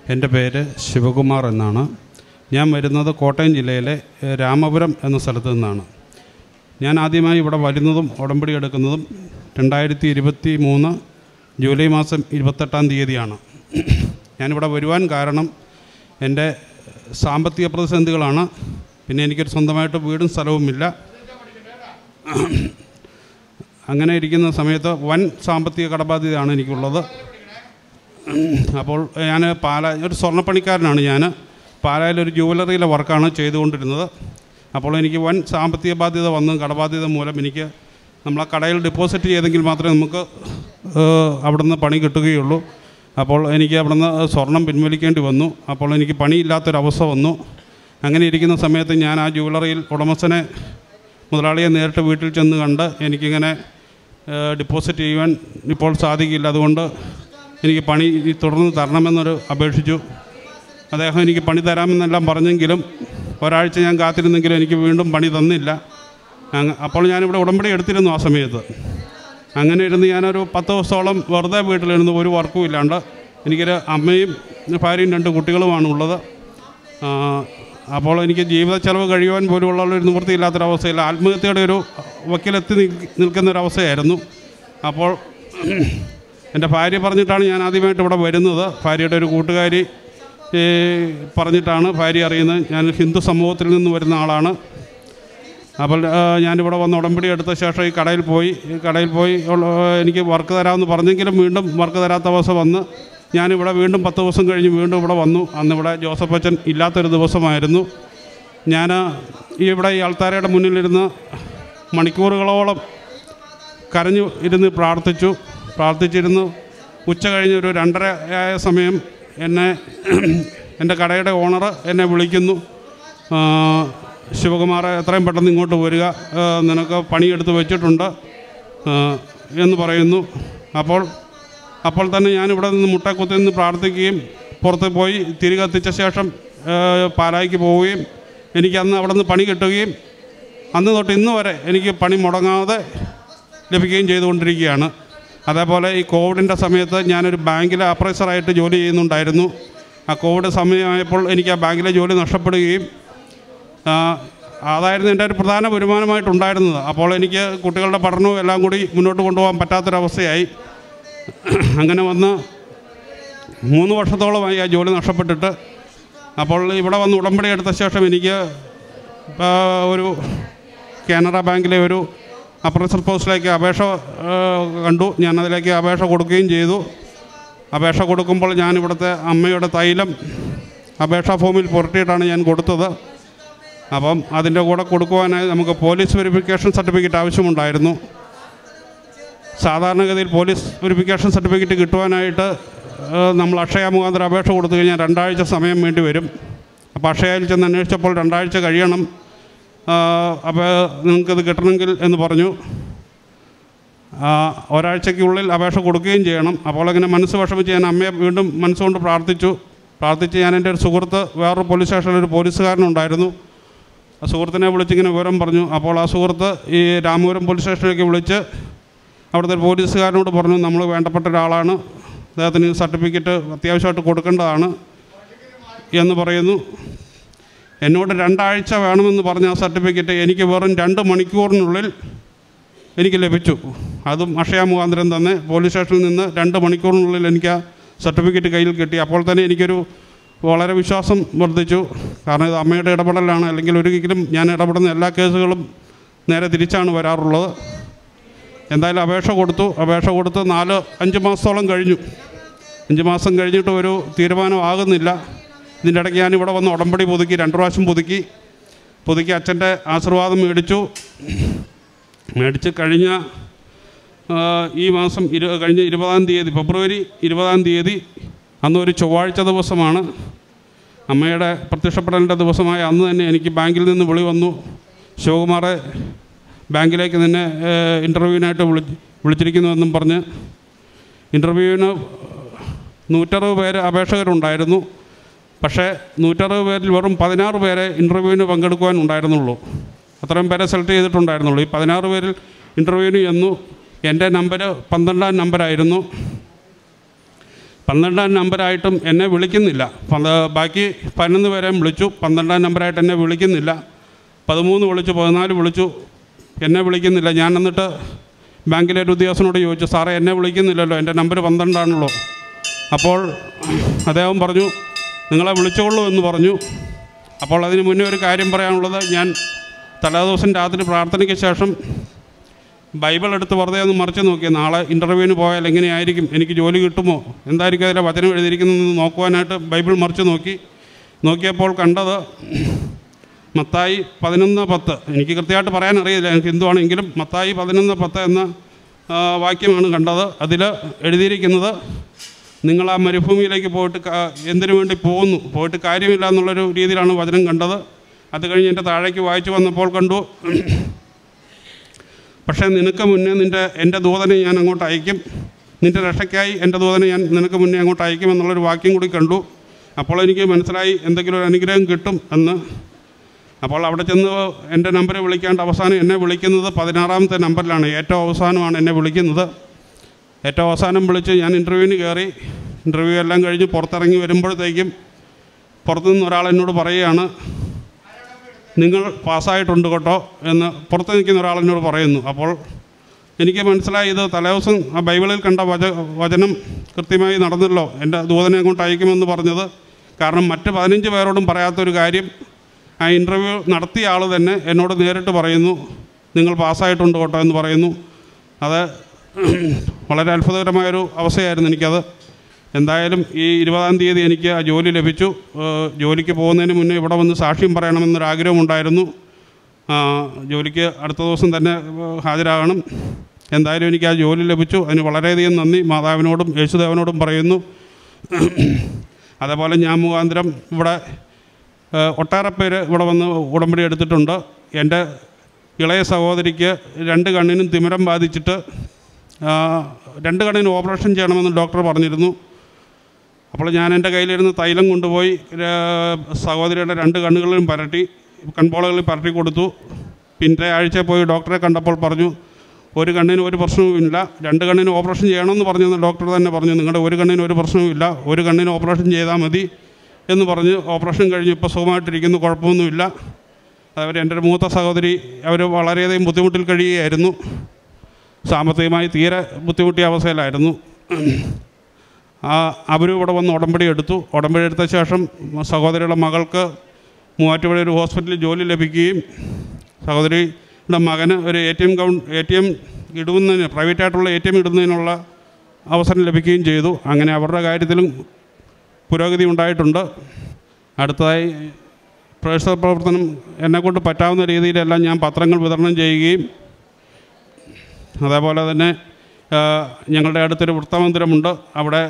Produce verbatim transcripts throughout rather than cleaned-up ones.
എൻ്റെ പേര് ശിവകുമാർ എന്നാണ്. ഞാൻ വരുന്നത് കോട്ടയം ജില്ലയിലെ രാമപുരം എന്ന സ്ഥലത്ത് നിന്നാണ്. ഞാൻ ആദ്യമായി ഇവിടെ വരുന്നതും ഉടമ്പടി എടുക്കുന്നതും രണ്ടായിരത്തി ഇരുപത്തി മൂന്ന് ജൂലൈ മാസം ഇരുപത്തെട്ടാം തീയതിയാണ്. ഞാനിവിടെ വരുവാൻ കാരണം എൻ്റെ സാമ്പത്തിക പ്രതിസന്ധികളാണ്. പിന്നെ എനിക്കൊരു സ്വന്തമായിട്ട് വീടും സ്ഥലവുമില്ല. അങ്ങനെ ഇരിക്കുന്ന സമയത്ത് വൻ സാമ്പത്തിക കടബാധ്യതയാണ് എനിക്കുള്ളത്. അപ്പോൾ ഞാൻ പാല ഒരു സ്വർണ്ണപ്പണിക്കാരനാണ്. ഞാൻ പാലായിലൊരു ജുവലറിയിലെ വർക്കാണ് ചെയ്തുകൊണ്ടിരുന്നത്. അപ്പോൾ എനിക്ക് വൻ സാമ്പത്തിക ബാധ്യത വന്നു. കടബാധ്യത മൂലം എനിക്ക് നമ്മളെ കടയിൽ ഡെപ്പോസിറ്റ് ചെയ്തെങ്കിൽ മാത്രമേ നമുക്ക് അവിടെ നിന്ന് പണി കിട്ടുകയുള്ളൂ. അപ്പോൾ എനിക്ക് അവിടെ നിന്ന് സ്വർണം പിൻവലിക്കേണ്ടി വന്നു. അപ്പോൾ എനിക്ക് പണിയില്ലാത്തൊരവസ്ഥ വന്നു. അങ്ങനെ ഇരിക്കുന്ന സമയത്ത് ഞാൻ ആ ജുവലറിയിൽ ഉടമസ്ഥനെ മുതലാളിയെ നേരിട്ട് വീട്ടിൽ ചെന്ന് കണ്ട് എനിക്കിങ്ങനെ ഡെപ്പോസിറ്റ് ചെയ്യുവാൻ ഇപ്പോൾ സാധിക്കില്ല, അതുകൊണ്ട് എനിക്ക് പണി തുടർന്ന് തരണമെന്നൊരു അപേക്ഷിച്ചു. അദ്ദേഹം എനിക്ക് പണി തരാമെന്നെല്ലാം പറഞ്ഞെങ്കിലും ഒരാഴ്ച ഞാൻ കാത്തിരുന്നെങ്കിലും എനിക്ക് വീണ്ടും പണി തന്നില്ല. അപ്പോൾ ഞാനിവിടെ ഉടമ്പടി എടുത്തിരുന്നു ആ സമയത്ത്. അങ്ങനെ ഇരുന്ന് ഞാനൊരു പത്ത് ദിവസത്തോളം വെറുതെ വീട്ടിലിരുന്ന് ഒരു വർക്കും ഇല്ലാണ്ട്. എനിക്കൊരു അമ്മയും ഭാര്യയും രണ്ട് കുട്ടികളുമാണ് ഉള്ളത്. അപ്പോൾ എനിക്ക് ജീവിത ചെലവ് കഴിയുവാൻ പോലുമുള്ള ഒരു നിവൃത്തിയില്ലാത്തൊരവസ്ഥയിൽ ആത്മഹത്യയുടെ ഒരു വക്കിലെത്തി നിൽക്കുന്നൊരവസ്ഥയായിരുന്നു. അപ്പോൾ എൻ്റെ ഭാര്യ പറഞ്ഞിട്ടാണ് ഞാൻ ആദ്യമായിട്ട് ഇവിടെ വരുന്നത്. ഭാര്യയുടെ ഒരു കൂട്ടുകാരി പറഞ്ഞിട്ടാണ് ഭാര്യ അറിയുന്നത്. ഞാൻ ഹിന്ദു സമൂഹത്തിൽ നിന്ന് വരുന്ന ആളാണ്. അപ്പോൾ ഞാനിവിടെ വന്ന് ഉടമ്പടി എടുത്ത ശേഷം ഈ കടയിൽ പോയി ഈ കടയിൽ പോയി എനിക്ക് വർക്ക് തരാമെന്ന് പറഞ്ഞെങ്കിലും വീണ്ടും വർക്ക് തരാത്ത അവസ്ഥ വന്ന് ഞാനിവിടെ വീണ്ടും പത്ത് ദിവസം കഴിഞ്ഞ് വീണ്ടും ഇവിടെ വന്നു. അന്നിവിടെ ജോസഫ് അച്ഛൻ ഇല്ലാത്തൊരു ദിവസമായിരുന്നു. ഞാൻ ഇവിടെ ഈ ആൾത്താരയുടെ മുന്നിലിരുന്ന് മണിക്കൂറുകളോളം കരഞ്ഞു ഇരുന്ന് പ്രാർത്ഥിച്ചു പ്രാർത്ഥിച്ചിരുന്നു ഉച്ച കഴിഞ്ഞ് ഒരു രണ്ടര ആയ സമയം എന്നെ എൻ്റെ കടയുടെ ഓണർ എന്നെ വിളിക്കുന്നു. ശിവകുമാർ, എത്രയും പെട്ടെന്ന് ഇങ്ങോട്ട് വരിക, നിനക്ക് പണിയെടുത്ത് വെച്ചിട്ടുണ്ട് എന്ന് പറയുന്നു. അപ്പോൾ അപ്പോൾ തന്നെ ഞാനിവിടെ നിന്ന് മുട്ടക്കുത്തി നിന്ന് പ്രാർത്ഥിക്കുകയും പുറത്ത് പോയി തിരി കത്തിച്ച ശേഷം പാലായിക്ക് പോവുകയും എനിക്ക് അന്ന് അവിടെ നിന്ന് പണി കിട്ടുകയും അന്ന് തൊട്ട് ഇന്ന് വരെ എനിക്ക് പണി മുടങ്ങാതെ ലഭിക്കുകയും ചെയ്തുകൊണ്ടിരിക്കുകയാണ്. അതേപോലെ ഈ കോവിഡിൻ്റെ സമയത്ത് ഞാനൊരു ബാങ്കിലെ അപ്രൈസറായിട്ട് ജോലി ചെയ്യുന്നുണ്ടായിരുന്നു. ആ കോവിഡ് സമയമായപ്പോൾ എനിക്ക് ആ ബാങ്കിലെ ജോലി നഷ്ടപ്പെടുകയും അതായിരുന്നു എൻ്റെ ഒരു പ്രധാന വരുമാനമായിട്ടുണ്ടായിരുന്നത്. അപ്പോൾ എനിക്ക് കുട്ടികളുടെ പഠനവും എല്ലാം കൂടി മുന്നോട്ട് കൊണ്ടുപോകാൻ പറ്റാത്തൊരവസ്ഥയായി. അങ്ങനെ വന്ന് മൂന്ന് വർഷത്തോളമായി ആ ജോലി നഷ്ടപ്പെട്ടിട്ട്. അപ്പോൾ ഇവിടെ വന്ന് ഉടമ്പടി എടുത്ത ശേഷം എനിക്ക് ഒരു കാനറ ബാങ്കിലെ ഒരു അപ്രൈസർ പോസ്റ്റിലേക്ക് അപേക്ഷ കണ്ടു. ഞാനതിലേക്ക് അപേക്ഷ കൊടുക്കുകയും ചെയ്തു. അപേക്ഷ കൊടുക്കുമ്പോൾ ഞാൻ ഇവിടുത്തെ അമ്മയുടെ തൈലം അപേക്ഷാ ഫോമിൽ പുരട്ടിയിട്ടാണ് ഞാൻ കൊടുത്തത്. അപ്പം അതിൻ്റെ കൂടെ കൊടുക്കുവാനായി നമുക്ക് പോലീസ് വെരിഫിക്കേഷൻ സർട്ടിഫിക്കറ്റ് ആവശ്യമുണ്ടായിരുന്നു. സാധാരണഗതിയിൽ പോലീസ് വെരിഫിക്കേഷൻ സർട്ടിഫിക്കറ്റ് കിട്ടുവാനായിട്ട് നമ്മൾ അക്ഷയ മുഖാന്തരം അപേക്ഷ കൊടുത്തു കഴിഞ്ഞാൽ രണ്ടാഴ്ച സമയം വേണ്ടി വരും. അപ്പോൾ അക്ഷയയിൽ ചെന്ന് അന്വേഷിച്ചപ്പോൾ രണ്ടാഴ്ച കഴിയണം, അപ്പോൾ നിങ്ങൾക്കത് കിട്ടണമെങ്കിൽ എന്ന് പറഞ്ഞു. ഒരാഴ്ചയ്ക്കുള്ളിൽ അപേക്ഷ കൊടുക്കുകയും ചെയ്യണം. അപ്പോൾ അങ്ങനെ മനസ്സ് വിഷമിച്ച് ഞാൻ അമ്മയെ വീണ്ടും മനസ്സുകൊണ്ട് പ്രാർത്ഥിച്ചു. പ്രാർത്ഥിച്ച് ഞാൻ എൻ്റെ ഒരു സുഹൃത്ത് വേറൊരു പോലീസ് സ്റ്റേഷനിലൊരു പോലീസുകാരനുണ്ടായിരുന്നു. ആ സുഹൃത്തിനെ വിളിച്ചിങ്ങനെ വിവരം പറഞ്ഞു. അപ്പോൾ ആ സുഹൃത്ത് ഈ രാമപുരം പോലീസ് സ്റ്റേഷനിലേക്ക് വിളിച്ച് അവിടുത്തെ ഒരു പോലീസുകാരനോട് പറഞ്ഞു, നമ്മൾ വേണ്ടപ്പെട്ട ഒരാളാണ്, അദ്ദേഹത്തിന് സർട്ടിഫിക്കറ്റ് അത്യാവശ്യമായിട്ട് കൊടുക്കേണ്ടതാണ് എന്ന് പറയുന്നു. എന്നോട് രണ്ടാഴ്ച വേണമെന്ന് പറഞ്ഞ ആ സർട്ടിഫിക്കറ്റ് എനിക്ക് വെറും രണ്ട് മണിക്കൂറിനുള്ളിൽ എനിക്ക് ലഭിച്ചു. അതും അക്ഷയ മുഖാന്തരം തന്നെ പോലീസ് സ്റ്റേഷനിൽ നിന്ന് രണ്ട് മണിക്കൂറിനുള്ളിൽ എനിക്ക് ആ സർട്ടിഫിക്കറ്റ് കയ്യിൽ കിട്ടി. അപ്പോൾ തന്നെ എനിക്കൊരു വളരെ വിശ്വാസം വർദ്ധിച്ചു. കാരണം ഇത് അമ്മയുടെ ഇടപെടലാണ്. അല്ലെങ്കിൽ ഒരിക്കലും ഞാൻ ഇടപെടുന്ന എല്ലാ കേസുകളും നേരെ തിരിച്ചാണ് വരാറുള്ളത്. എന്തായാലും അപേക്ഷ കൊടുത്തു. അപേക്ഷ കൊടുത്ത് നാല് അഞ്ച് മാസത്തോളം കഴിഞ്ഞു. അഞ്ച് മാസം കഴിഞ്ഞിട്ട് ഒരു തീരുമാനമാകുന്നില്ല. ഇതിൻ്റെ ഇടയ്ക്ക് ഞാനിവിടെ വന്ന് ഉടമ്പടി പുതുക്കി, രണ്ട് പ്രാവശ്യം പുതുക്കി പുതുക്കി അച്ഛൻ്റെ ആശീർവാദം മേടിച്ചു. മേടിച്ച് കഴിഞ്ഞ ഈ മാസം ഇരു കഴിഞ്ഞ ഇരുപതാം തീയതി ഫെബ്രുവരി ഇരുപതാം തീയതി അന്ന് ഒരു ചൊവ്വാഴ്ച ദിവസമാണ്. അമ്മയുടെ പ്രത്യക്ഷപ്പെടലിൻ്റെ ദിവസമായ അന്ന് തന്നെ എനിക്ക് ബാങ്കിൽ നിന്ന് വിളി വന്നു, ശിവകുമാറെ ബാങ്കിലേക്ക് നിന്നെ ഇൻ്റർവ്യൂവിനായിട്ട് വിളി വിളിച്ചിരിക്കുന്നുവെന്നും പറഞ്ഞ്. ഇൻ്റർവ്യൂവിന് നൂറ്ററുപത് പേര് അപേക്ഷകരുണ്ടായിരുന്നു. പക്ഷേ നൂറ്ററുപത് പേരിൽ വെറും പതിനാറ് പേരെ ഇൻ്റർവ്യൂവിന് പങ്കെടുക്കുവാൻ ഉണ്ടായിരുന്നുള്ളൂ. അത്രയും പേരെ സെലക്ട് ചെയ്തിട്ടുണ്ടായിരുന്നുള്ളൂ. ഈ പതിനാറ് പേരിൽ ഇൻ്റർവ്യൂവിന് ചെന്നു. എൻ്റെ നമ്പർ പന്ത്രണ്ടാം നമ്പരായിരുന്നു. പന്ത്രണ്ടാം നമ്പറായിട്ടും എന്നെ വിളിക്കുന്നില്ല. ബാക്കി പതിനൊന്ന് പേരെയും വിളിച്ചു, പന്ത്രണ്ടാം നമ്പറായിട്ട് എന്നെ വിളിക്കുന്നില്ല. പതിമൂന്ന് വിളിച്ചു, പതിനാല് വിളിച്ചു, എന്നെ വിളിക്കുന്നില്ല. ഞാൻ എന്നിട്ട് ബാങ്കിലെ ഒരു ഉദ്യോഗസ്ഥനോട് ചോദിച്ചു, സാറേ എന്നെ വിളിക്കുന്നില്ലല്ലോ, എൻ്റെ നമ്പർ പന്ത്രണ്ടാണല്ലോ. അപ്പോൾ അദ്ദേഹം പറഞ്ഞു, നിങ്ങളെ വിളിച്ചോളൂ എന്ന് പറഞ്ഞു. അപ്പോൾ അതിന് മുന്നേ ഒരു കാര്യം പറയാനുള്ളത്, ഞാൻ തലേദിവസം രാത്രി പ്രാർത്ഥനയ്ക്ക് ശേഷം ബൈബിൾ എടുത്ത് വെറുതെ ഒന്ന് മറിച്ച് നോക്കി, നാളെ ഇൻ്റർവ്യൂവിന് പോയാൽ എങ്ങനെയായിരിക്കും, എനിക്ക് ജോലി കിട്ടുമോ, എന്തായിരിക്കും അതിലെ വചനം എഴുതിയിരിക്കുന്നതെന്ന് നോക്കുവാനായിട്ട് ബൈബിൾ മറിച്ച് നോക്കി. നോക്കിയപ്പോൾ കണ്ടത് മത്തായി പതിനൊന്ന് പത്ത്. എനിക്ക് കൃത്യമായിട്ട് പറയാൻ അറിയില്ല, എനിക്ക് എന്തുവാണെങ്കിലും മത്തായി പതിനൊന്ന് പത്ത് എന്ന വാക്യമാണ് കണ്ടത്. അതിൽ എഴുതിയിരിക്കുന്നത്, നിങ്ങൾ ആ മരുഭൂമിയിലേക്ക് പോയിട്ട് എന്തിനു വേണ്ടി പോകുന്നു, പോയിട്ട് കാര്യമില്ല എന്നുള്ളൊരു രീതിയിലാണ് വചനം കണ്ടത്. അത് കഴിഞ്ഞ് എൻ്റെ താഴേക്ക് വായിച്ചു വന്നപ്പോൾ കണ്ടു, പക്ഷേ നിനക്ക് മുന്നേ നിൻ്റെ എൻ്റെ ദൂതനെ ഞാൻ അങ്ങോട്ട് അയക്കും, നിൻ്റെ രക്ഷയ്ക്കായി എൻ്റെ ദൂതനെ ഞാൻ നിനക്ക് മുന്നേ അങ്ങോട്ട് അയക്കും എന്നുള്ളൊരു വാക്യം കൂടി കണ്ടു. അപ്പോൾ എനിക്ക് മനസ്സിലായി എന്തെങ്കിലും ഒരു അനുഗ്രഹം കിട്ടും എന്ന്. അപ്പോൾ അവിടെ ചെന്ന് എൻ്റെ നമ്പർ വിളിക്കാണ്ട് അവസാനം എന്നെ വിളിക്കുന്നത് പതിനാറാമത്തെ നമ്പറിലാണ്, ഏറ്റവും അവസാനമാണ് എന്നെ വിളിക്കുന്നത്. ഏറ്റവും അവസാനം വിളിച്ച് ഞാൻ ഇൻ്റർവ്യൂവിന് കയറി. ഇൻ്റർവ്യൂ എല്ലാം കഴിഞ്ഞ് പുറത്തിറങ്ങി വരുമ്പോഴത്തേക്കും പുറത്തുനിന്ന് ഒരാൾ എന്നോട് പറയുകയാണ്, നിങ്ങൾ പാസ്സായിട്ടുണ്ട് കേട്ടോ എന്ന് പുറത്ത് നിൽക്കുന്ന ഒരാൾ എന്നോട് പറയുന്നു. അപ്പോൾ എനിക്ക് മനസ്സിലായി, ഇത് തലേദിവസം ആ ബൈബിളിൽ കണ്ട വച വചനം കൃത്യമായി നടന്നല്ലോ, എൻ്റെ ദൂതനെ അങ്ങോട്ട് അയക്കുമെന്ന് പറഞ്ഞത്. കാരണം മറ്റ് പതിനഞ്ച് പേരോടും പറയാത്തൊരു കാര്യം ആ ഇൻ്റർവ്യൂ നടത്തിയ ആൾ തന്നെ എന്നോട് നേരിട്ട് പറയുന്നു, നിങ്ങൾ പാസ്സായിട്ടുണ്ട് കേട്ടോ എന്ന് പറയുന്നു. അത് വളരെ അത്ഭുതകരമായൊരു അവസ്ഥയായിരുന്നു എനിക്കത്. എന്തായാലും ഈ ഇരുപതാം തീയതി എനിക്ക് ആ ജോലി ലഭിച്ചു. ജോലിക്ക് പോകുന്നതിന് മുന്നേ ഇവിടെ വന്ന് സാക്ഷ്യം പറയണമെന്നൊരാഗ്രഹമുണ്ടായിരുന്നു. ജോലിക്ക് അടുത്ത ദിവസം തന്നെ ഹാജരാകണം. എന്തായാലും എനിക്ക് ആ ജോലി ലഭിച്ചു. അതിന് വളരെയധികം നന്ദി മാതാവിനോടും യേശുദേവനോടും പറയുന്നു. അതേപോലെ ഞാൻ മുഖാന്തരം ഇവിടെ ഒട്ടേറെ പേര് ഇവിടെ വന്ന് ഉടമ്പടി എടുത്തിട്ടുണ്ട്. എൻ്റെ ഇളയ സഹോദരിക്ക് രണ്ട് കണ്ണിനും തിമിരം ബാധിച്ചിട്ട് രണ്ട് കണ്ണിന് ഓപ്പറേഷൻ ചെയ്യണമെന്ന് ഡോക്ടർ പറഞ്ഞിരുന്നു. അപ്പോൾ ഞാൻ എൻ്റെ കയ്യിലിരുന്ന് തൈലം കൊണ്ടുപോയി സഹോദരിയുടെ രണ്ട് കണ്ണുകളിലും പരട്ടി, കൺപോളകളിൽ പരട്ടി കൊടുത്തു. പിന്നെ ആഴ്ച പോയി ഡോക്ടറെ കണ്ടപ്പോൾ പറഞ്ഞു, ഒരു കണ്ണിന് ഒരു പ്രശ്നവുമില്ല, രണ്ട് കണ്ണിന് ഓപ്പറേഷൻ ചെയ്യണമെന്ന് പറഞ്ഞെന്ന് ഡോക്ടർ തന്നെ പറഞ്ഞു, നിങ്ങളുടെ ഒരു കണ്ണിന് ഒരു പ്രശ്നവുമില്ല, ഒരു കണ്ണിന് ഓപ്പറേഷൻ ചെയ്താൽ മതി എന്ന് പറഞ്ഞ് ഓപ്പറേഷൻ കഴിഞ്ഞ് ഇപ്പോൾ സുഖമായിട്ടിരിക്കുന്നു, കുഴപ്പമൊന്നുമില്ല. അവർ എൻ്റെ ഒരു മൂത്ത സഹോദരി, അവർ വളരെയധികം ബുദ്ധിമുട്ടിൽ കഴിയുകയായിരുന്നു, സാമ്പത്തികമായി തീരെ ബുദ്ധിമുട്ടിയ അവസ്ഥയിലായിരുന്നു. ആ അവരും ഇവിടെ വന്ന് ഉടമ്പടി എടുത്തു. ഉടമ്പടി എടുത്ത ശേഷം സഹോദരിയുടെ മകൾക്ക് മൂവാറ്റുപുഴ ഒരു ഹോസ്പിറ്റലിൽ ജോലി ലഭിക്കുകയും സഹോദരിയുടെ മകന് ഒരു എ ടി എം കൗണ്ട് എ ടി എം ഇടുന്നതിന് പ്രൈവറ്റായിട്ടുള്ള എ ടി എം ഇടുന്നതിനുള്ള അവസരം ലഭിക്കുകയും ചെയ്തു. അങ്ങനെ അവരുടെ കാര്യത്തിലും പുരോഗതി ഉണ്ടായിട്ടുണ്ട്. അടുത്തതായി പ്രേക്ഷിത പ്രവർത്തനം എന്നെക്കൊണ്ട് പറ്റാവുന്ന രീതിയിലെല്ലാം ഞാൻ പത്രങ്ങൾ വിതരണം ചെയ്യുകയും, അതേപോലെ തന്നെ ഞങ്ങളുടെ അടുത്തൊരു വൃത്തമന്ദിരമുണ്ട്. അവിടെ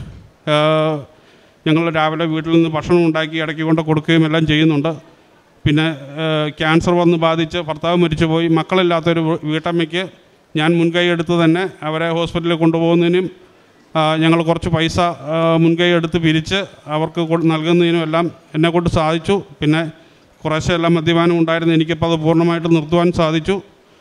ഞങ്ങൾ രാവിലെ വീട്ടിൽ നിന്ന് ഭക്ഷണം ഉണ്ടാക്കി ഇടയ്ക്ക് കൊണ്ട് കൊടുക്കുകയും എല്ലാം ചെയ്യുന്നുണ്ട്. പിന്നെ ക്യാൻസർ വന്ന് ബാധിച്ച് ഭർത്താവ് മരിച്ചു പോയി മക്കളില്ലാത്തൊരു വീട്ടമ്മയ്ക്ക് ഞാൻ മുൻകൈ എടുത്ത് തന്നെ അവരെ ഹോസ്പിറ്റലിൽ കൊണ്ടുപോകുന്നതിനും ഞങ്ങൾ കുറച്ച് പൈസ മുൻകൈ എടുത്ത് പിരിച്ച് അവർക്ക് നൽകുന്നതിനും എല്ലാം എന്നെക്കൊണ്ട് സാധിച്ചു. പിന്നെ കുറേശ്ശെ എല്ലാം മദ്യപാനം ഉണ്ടായിരുന്നു, എനിക്കിപ്പോൾ അത് പൂർണ്ണമായിട്ട് നിർത്തുവാൻ സാധിച്ചു.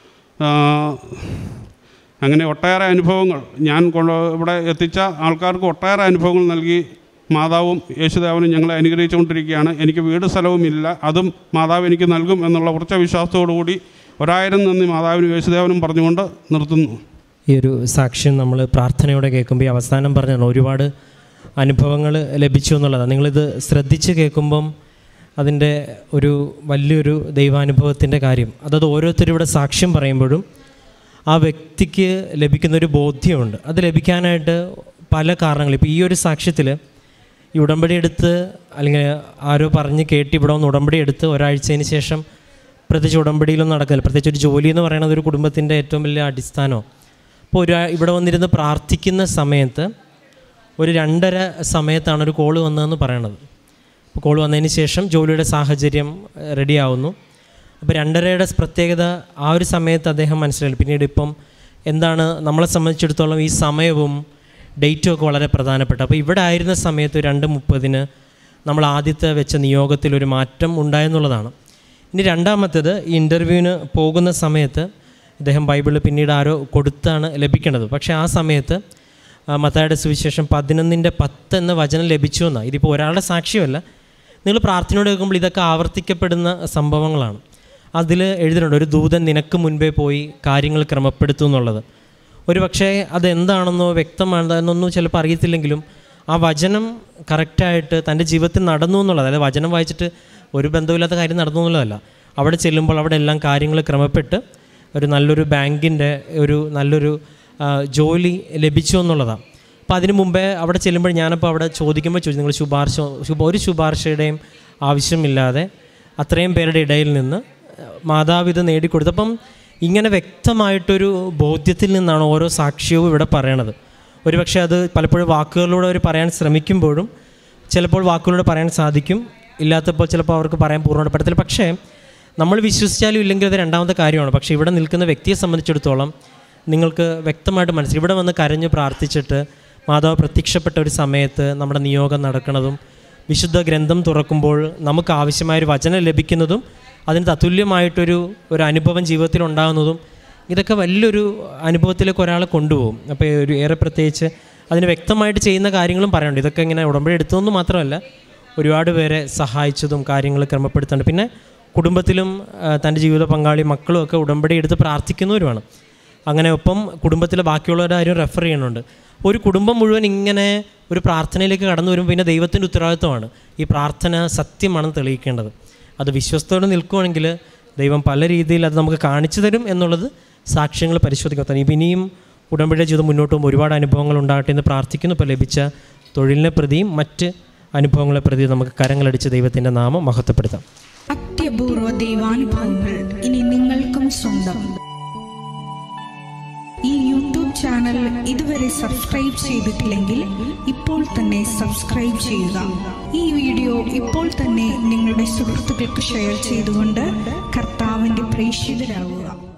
അങ്ങനെ ഒട്ടേറെ അനുഭവങ്ങൾ ഞാൻ ഇവിടെ എത്തിച്ച ആൾക്കാർക്ക് ഒട്ടേറെ അനുഭവങ്ങൾ നൽകി മാതാവും യേശുദേവനും ഞങ്ങളെ അനുഗ്രഹിച്ചുകൊണ്ടിരിക്കുകയാണ്. എനിക്ക് വീട് സ്ഥലവും ഇല്ല, അതും മാതാവ് എനിക്ക് നൽകും എന്നുള്ള ഉറച്ച വിശ്വാസത്തോടുകൂടി ഒരായിരം നന്ദി മാതാവിനും യേശുദേവനും പറഞ്ഞുകൊണ്ട് നിർത്തുന്നു. ഈ ഒരു സാക്ഷ്യം നമ്മൾ പ്രാർത്ഥനയോടെ കേൾക്കുമ്പോൾ ഈ അവസാനം പറഞ്ഞാൽ ഒരുപാട് അനുഭവങ്ങൾ ലഭിച്ചു എന്നുള്ളതാണ്. നിങ്ങളിത് ശ്രദ്ധിച്ച് കേൾക്കുമ്പം അതിൻ്റെ ഒരു വലിയൊരു ദൈവാനുഭവത്തിൻ്റെ കാര്യം, അതായത് ഓരോരുത്തരും ഇവിടെ സാക്ഷ്യം പറയുമ്പോഴും ആ വ്യക്തിക്ക് ലഭിക്കുന്നൊരു ബോധ്യമുണ്ട്. അത് ലഭിക്കാനായിട്ട് പല കാരണങ്ങൾ. ഇപ്പോൾ ഈ ഒരു സാക്ഷ്യത്തിൽ ഈ ഉടമ്പടി എടുത്ത് അല്ലെങ്കിൽ ആരോ പറഞ്ഞ് കേട്ട് ഇവിടെ ഒന്ന് ഉടമ്പടി എടുത്ത് ഒരാഴ്ചയ്ക്ക് ശേഷം പ്രത്യേകിച്ച് ഉടമ്പടിയിലൊന്നും നടക്കില്ല. പ്രത്യേകിച്ച് ഒരു ജോലി എന്ന് പറയുന്നത് ഒരു കുടുംബത്തിൻ്റെ ഏറ്റവും വലിയ അടിസ്ഥാനമാണ്. അപ്പോൾ ഒരു ഇവിടെ വന്നിരുന്ന് പ്രാർത്ഥിക്കുന്ന സമയത്ത് ഒരു രണ്ടര സമയത്താണ് ഒരു കോള് വന്നതെന്ന് പറയണത്. അപ്പോൾ കോള് വന്നതിന് ശേഷം ജോലിയുടെ സാഹചര്യം റെഡിയാവുന്നു. അപ്പോൾ രണ്ടരയുടെ പ്രത്യേകത ആ ഒരു സമയത്ത് അദ്ദേഹം മനസ്സിലായി. പിന്നീട് ഇപ്പം എന്താണ് നമ്മളെ സംബന്ധിച്ചിടത്തോളം ഈ സമയവും ഡേറ്റും ഒക്കെ വളരെ പ്രധാനപ്പെട്ട. അപ്പോൾ ഇവിടെ ആയിരുന്ന സമയത്ത് രണ്ട് മുപ്പതിന് നമ്മൾ ആദ്യത്തെ വെച്ച നിയോഗത്തിലൊരു മാറ്റം ഉണ്ടായെന്നുള്ളതാണ്. ഇനി രണ്ടാമത്തേത് ഈ ഇൻ്റർവ്യൂവിന് പോകുന്ന സമയത്ത് ഇദ്ദേഹം ബൈബിള് പിന്നീട് ആരോ കൊടുത്താണ് ലഭിക്കേണ്ടത്. പക്ഷേ ആ സമയത്ത് മത്തായിയുടെ സുവിശേഷം പതിനൊന്നിൻ്റെ പത്ത് എന്ന വചനം ലഭിച്ചു എന്നാണ്. ഇതിപ്പോൾ ഒരാളുടെ സാക്ഷ്യമല്ല, നിങ്ങൾ പ്രാർത്ഥനയോട് കേൾക്കുമ്പോൾ ഇതൊക്കെ ആവർത്തിക്കപ്പെടുന്ന സംഭവങ്ങളാണ്. അതിൽ എഴുതിയിട്ടുണ്ട്, ഒരു ദൂതൻ നിനക്ക് മുൻപേ പോയി കാര്യങ്ങൾ ക്രമപ്പെടുത്തും എന്നുള്ളത്. ഒരു പക്ഷേ അതെന്താണെന്നോ വ്യക്തമാണെന്നൊന്നും ചിലപ്പോൾ അറിയത്തില്ലെങ്കിലും ആ വചനം കറക്റ്റായിട്ട് തൻ്റെ ജീവിതത്തിൽ നടന്നു എന്നുള്ളത്, അതായത് വചനം വായിച്ചിട്ട് ഒരു ബന്ധമില്ലാത്ത കാര്യം നടന്നു എന്നുള്ളതല്ല. അവിടെ ചെല്ലുമ്പോൾ അവിടെ എല്ലാം കാര്യങ്ങൾ ക്രമപ്പെട്ട് ഒരു നല്ലൊരു ബാങ്കിൻ്റെ ഒരു നല്ലൊരു ജോലി ലഭിച്ചു എന്നുള്ളതാണ്. അപ്പോൾ അതിന് മുമ്പേ അവിടെ ചെല്ലുമ്പോൾ ഞാനപ്പോൾ അവിടെ ചോദിക്കുമ്പോൾ ചോദിച്ചു, നിങ്ങൾ ശുപാർശ ശുഭ ഒരു ശുപാർശയുടെയും ആവശ്യമില്ലാതെ അത്രയും പേരുടെ ഇടയിൽ നിന്ന് മാതാവിത് നേടിക്കൊടുത്തപ്പം ഇങ്ങനെ വ്യക്തമായിട്ടൊരു ബോധ്യത്തിൽ നിന്നാണ് ഓരോ സാക്ഷ്യവും ഇവിടെ പറയണത്. ഒരുപക്ഷെ അത് പലപ്പോഴും വാക്കുകളിലൂടെ അവർ പറയാൻ ശ്രമിക്കുമ്പോഴും ചിലപ്പോൾ വാക്കുകളിലൂടെ പറയാൻ സാധിക്കും, ഇല്ലാത്തപ്പോൾ ചിലപ്പോൾ അവർക്ക് പറയാൻ പൂർണ്ണമായിട്ട് പറ്റത്തില്ല. പക്ഷേ നമ്മൾ വിശ്വസിച്ചാലും ഇല്ലെങ്കിൽ അത് രണ്ടാമത്തെ കാര്യമാണ്. പക്ഷേ ഇവിടെ നിൽക്കുന്ന വ്യക്തിയെ സംബന്ധിച്ചിടത്തോളം നിങ്ങൾക്ക് വ്യക്തമായിട്ട് മനസ്സിലായി, ഇവിടെ വന്ന് കരഞ്ഞ് പ്രാർത്ഥിച്ചിട്ട് മാതാവ് പ്രത്യക്ഷപ്പെട്ട ഒരു സമയത്ത് നമ്മുടെ നിയോഗം നടക്കുന്നതും വിശുദ്ധ ഗ്രന്ഥം തുറക്കുമ്പോൾ നമുക്ക് ആവശ്യമായൊരു വചനം ലഭിക്കുന്നതും അതിന് തത്തുല്യമായിട്ടൊരു ഒരു അനുഭവം ജീവിതത്തിൽ ഉണ്ടാകുന്നതും ഇതൊക്കെ വലിയൊരു അനുഭവത്തിലേക്ക് ഒരാളെ കൊണ്ടുപോകും. അപ്പോൾ ഒരു ഏറെ പ്രത്യേകിച്ച് അതിന് വ്യക്തമായിട്ട് ചെയ്യുന്ന കാര്യങ്ങളും പറയാനുണ്ട്. ഇതൊക്കെ ഇങ്ങനെ ഉടമ്പടി എടുത്തതെന്ന് മാത്രമല്ല, ഒരുപാട് പേരെ സഹായിച്ചതും കാര്യങ്ങൾ ക്രമപ്പെടുത്തുന്നുണ്ട്. പിന്നെ കുടുംബത്തിലും തൻ്റെ ജീവിത പങ്കാളി മക്കളും ഒക്കെ ഉടമ്പടി എടുത്ത് പ്രാർത്ഥിക്കുന്നവരുമാണ്. അങ്ങനെ ഒപ്പം കുടുംബത്തിലെ ബാക്കിയുള്ളവരുടെ കാര്യം റെഫർ ചെയ്യുന്നുണ്ട്. ഒരു കുടുംബം മുഴുവൻ ഇങ്ങനെ ഒരു പ്രാർത്ഥനയിലേക്ക് കടന്നു വരുമ്പോൾ പിന്നെ ദൈവത്തിൻ്റെ ഉത്തരവാദിത്വമാണ് ഈ പ്രാർത്ഥന സത്യമാണെന്ന് തെളിയിക്കേണ്ടത്. അത് വിശ്വസ്തയോടെ നിൽക്കുകയാണെങ്കിൽ ദൈവം പല രീതിയിൽ അത് നമുക്ക് കാണിച്ചു തരും എന്നുള്ളത് സാക്ഷ്യങ്ങൾ പരിശോധിക്കാൻ. ഇപ്പം ഇനിയും ഉടമ്പടിയുടെ ജീവിതം മുന്നോട്ട് പോകുമ്പോൾ ഒരുപാട് അനുഭവങ്ങൾ ഉണ്ടാകട്ടെ എന്ന് പ്രാർത്ഥിക്കുന്നു. ഇപ്പോൾ ലഭിച്ച തൊഴിലിനെ പ്രതിയും മറ്റ് അനുഭവങ്ങളെ പ്രതി നമുക്ക് കരങ്ങളടിച്ച് ദൈവത്തിൻ്റെ നാമം മഹത്വപ്പെടുത്താം. അത്യപൂർവ ദൈവാനുഭവങ്ങൾ ഇനി നിങ്ങൾക്കും സ്വന്തം. ഈ യൂട്യൂബ് ചാനൽ ഇതുവരെ സബ്സ്ക്രൈബ് ചെയ്തിട്ടില്ലെങ്കിൽ ഇപ്പോൾ തന്നെ സബ്സ്ക്രൈബ് ചെയ്യുക. ഈ വീഡിയോ ഇപ്പോൾ തന്നെ നിങ്ങളുടെ സുഹൃത്തുക്കൾക്ക് ഷെയർ ചെയ്തുകൊണ്ട് കർത്താവിൻ്റെ പ്രേക്ഷിതരാകുക.